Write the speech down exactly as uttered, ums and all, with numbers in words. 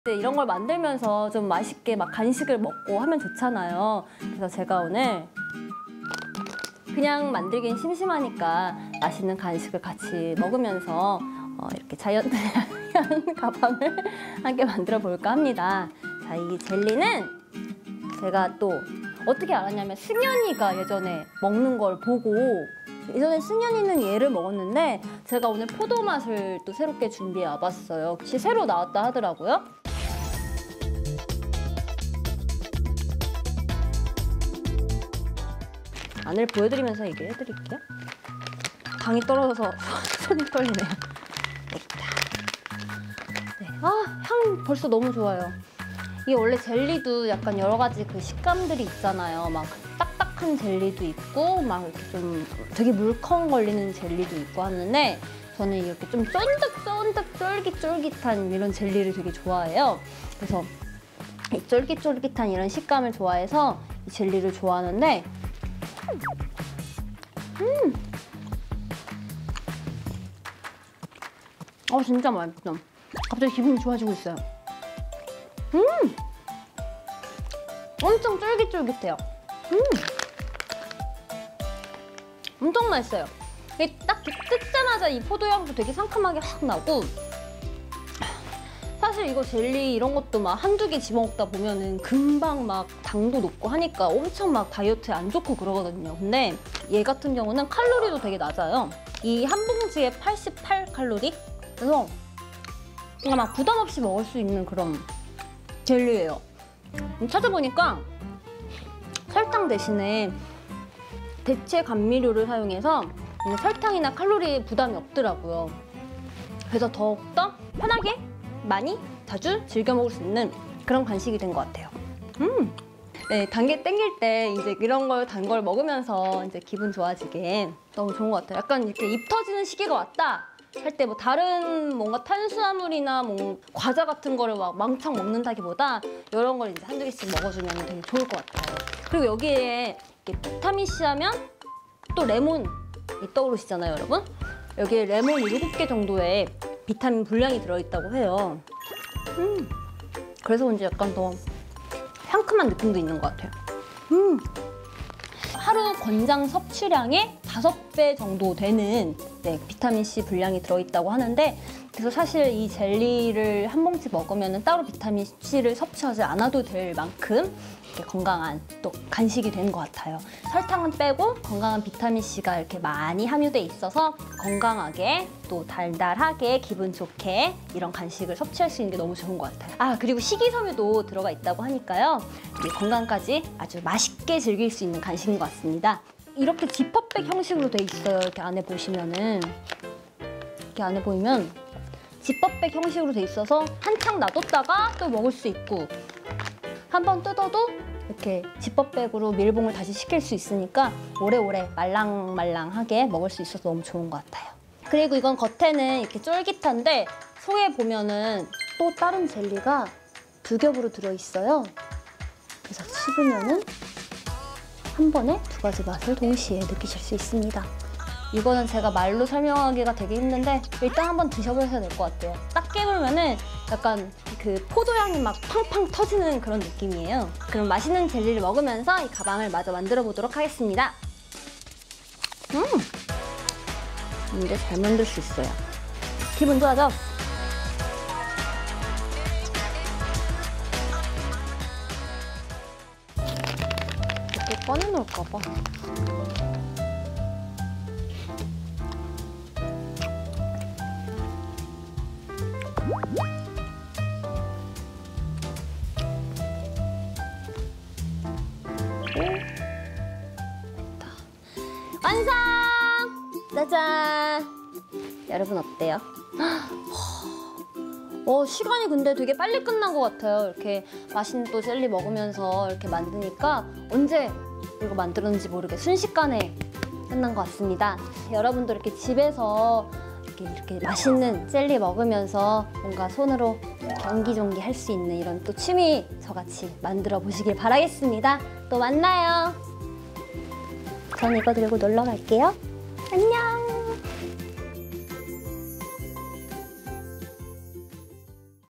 이런 걸 만들면서 좀 맛있게 막 간식을 먹고 하면 좋잖아요. 그래서 제가 오늘 그냥 만들긴 심심하니까 맛있는 간식을 같이 먹으면서 어, 이렇게 자이언트한 가방을 함께 만들어 볼까 합니다. 자, 이 젤리는 제가 또 어떻게 알았냐면 승현이가 예전에 먹는 걸 보고 예전에 승현이는 얘를 먹었는데 제가 오늘 포도 맛을 또 새롭게 준비해 와봤어요. 혹시 새로 나왔다 하더라고요. 안을 보여드리면서 얘기를 해드릴게요. 당이 떨어져서 손이 떨리네요. 네. 아, 향 벌써 너무 좋아요. 이게 원래 젤리도 약간 여러 가지 그 식감들이 있잖아요. 막 딱딱한 젤리도 있고 막 이렇게 좀 되게 물컹거리는 젤리도 있고 하는데 저는 이렇게 좀 쫀득쫀득 쫄깃쫄깃한 이런 젤리를 되게 좋아해요. 그래서 이 쫄깃쫄깃한 이런 식감을 좋아해서 이 젤리를 좋아하는데 음! 어, 진짜 맛있어. 갑자기 기분이 좋아지고 있어요. 음! 엄청 쫄깃쫄깃해요. 음! 엄청 맛있어요. 이게 딱 뜯자마자 이 포도향도 되게 상큼하게 확 나고 사실 이거 젤리 이런 것도 막 한두 개 집어먹다 보면은 금방 막 당도 높고 하니까 엄청 막 다이어트에 안 좋고 그러거든요. 근데 얘 같은 경우는 칼로리도 되게 낮아요. 이 한 봉지에 팔십팔 칼로리? 그래서 그냥 막 부담 없이 먹을 수 있는 그런 젤리예요. 찾아보니까 설탕 대신에 대체 감미료를 사용해서 설탕이나 칼로리 부담이 없더라고요. 그래서 더욱더 편하게 많이 자주 즐겨 먹을 수 있는 그런 간식이 된 것 같아요. 음, 네, 단 게 땡길 때 이제 이런 걸 단 걸 먹으면서 이제 기분 좋아지게 너무 좋은 것 같아요. 약간 이렇게 입 터지는 시기가 왔다 할 때 뭐 다른 뭔가 탄수화물이나 뭐 과자 같은 거를 막 왕창 먹는다기보다 이런 걸 이제 한두 개씩 먹어주면 되게 좋을 것 같아요. 그리고 여기에 이렇게 비타민 C 하면 또 레몬이 떠오르시잖아요, 여러분? 여기에 레몬 일곱 개 정도의 비타민 분량이 들어있다고 해요. 음, 그래서 그런지 약간 더 상큼한 느낌도 있는 것 같아요. 음, 하루 권장 섭취량의 다섯 배 정도 되는 네, 비타민C 분량이 들어있다고 하는데 그래서 사실 이 젤리를 한 봉지 먹으면 따로 비타민C를 섭취하지 않아도 될 만큼 이렇게 건강한 또 간식이 되는 것 같아요. 설탕은 빼고 건강한 비타민C가 이렇게 많이 함유돼 있어서 건강하게 또 달달하게 기분 좋게 이런 간식을 섭취할 수 있는 게 너무 좋은 것 같아요. 아, 그리고 식이섬유도 들어가 있다고 하니까요. 건강까지 아주 맛있게 즐길 수 있는 간식인 것 같습니다. 이렇게 지퍼백 형식으로 돼 있어요. 이렇게 안에 보시면은 이렇게 안에 보이면 지퍼백 형식으로 돼 있어서 한창 놔뒀다가 또 먹을 수 있고 한번 뜯어도 이렇게 지퍼백으로 밀봉을 다시 시킬 수 있으니까 오래오래 말랑말랑하게 먹을 수 있어서 너무 좋은 것 같아요. 그리고 이건 겉에는 이렇게 쫄깃한데 속에 보면은 또 다른 젤리가 두 겹으로 들어있어요. 그래서 씹으면은 한 번에 두 가지 맛을 동시에 느끼실 수 있습니다. 이거는 제가 말로 설명하기가 되게 힘든데 일단 한번 드셔보셔야 될 것 같아요. 딱 깨물면은 약간 그 포도향이 막 팡팡 터지는 그런 느낌이에요. 그럼 맛있는 젤리를 먹으면서 이 가방을 마저 만들어 보도록 하겠습니다. 음! 근데 잘 만들 수 있어요. 기분 좋아져? 이렇게 꺼내놓을까 봐. 완성! 짜잔! 여러분 어때요? 어, 시간이 근데 되게 빨리 끝난 것 같아요. 이렇게 맛있는 또 젤리 먹으면서 이렇게 만드니까 언제 이거 만들었는지 모르게 순식간에 끝난 것 같습니다. 여러분도 이렇게 집에서 이렇게, 이렇게 맛있는 젤리 먹으면서 뭔가 손으로 옹기종기 할 수 있는 이런 또 취미 저같이 만들어 보시길 바라겠습니다. 또 만나요. 전 이거 들고 놀러 갈게요. 안녕!